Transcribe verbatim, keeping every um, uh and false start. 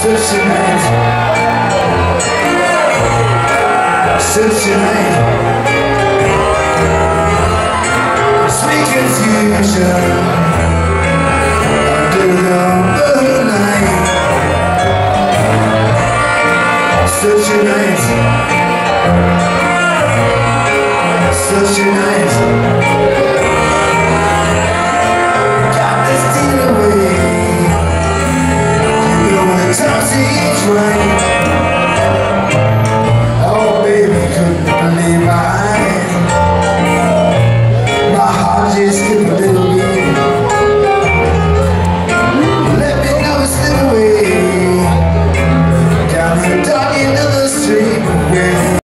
such a night, such a night, sweet confusion under the moonlight. Such a night, such a night.